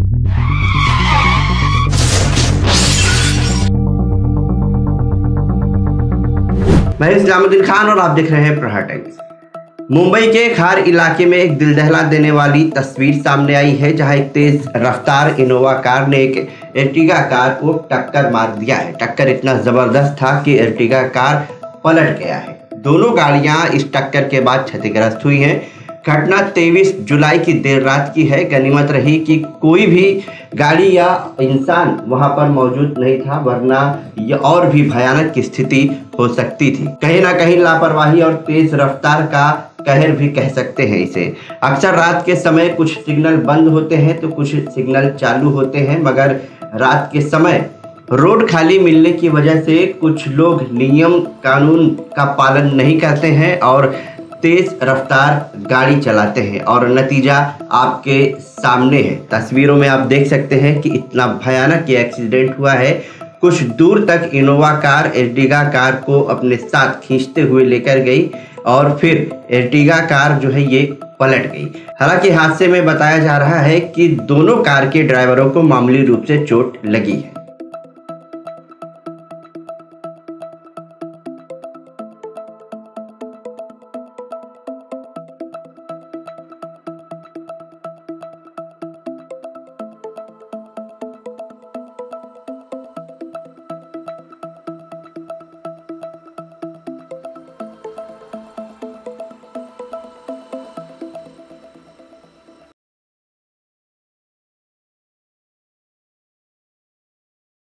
मैं इस्लामुद्दीन खान और आप देख रहे हैं प्रहार टाइम्स। मुंबई के खार इलाके में एक दिल दहला देने वाली तस्वीर सामने आई है, जहां एक तेज रफ्तार इनोवा कार ने एक एर्टिगा कार को टक्कर मार दिया है। टक्कर इतना जबरदस्त था कि एर्टिगा कार पलट गया है। दोनों गाड़ियां इस टक्कर के बाद क्षतिग्रस्त हुई हैं। घटना 23 जुलाई की देर रात की है। गनीमत रही कि कोई भी गाड़ी या इंसान वहां पर मौजूद नहीं था, वरना यह और भी भयानक की स्थिति हो सकती थी। कहीं ना कहीं लापरवाही और तेज रफ्तार का कहर भी कह सकते हैं इसे। अक्सर रात के समय कुछ सिग्नल बंद होते हैं तो कुछ सिग्नल चालू होते हैं, मगर रात के समय रोड खाली मिलने की वजह से कुछ लोग नियम कानून का पालन नहीं करते हैं और तेज रफ्तार गाड़ी चलाते हैं और नतीजा आपके सामने है। तस्वीरों में आप देख सकते हैं कि इतना भयानक ये एक्सीडेंट हुआ है। कुछ दूर तक इनोवा कार एर्टिगा कार को अपने साथ खींचते हुए लेकर गई और फिर एर्टिगा कार जो है ये पलट गई। हालांकि हादसे में बताया जा रहा है कि दोनों कार के ड्राइवरों को मामूली रूप से चोट लगी है।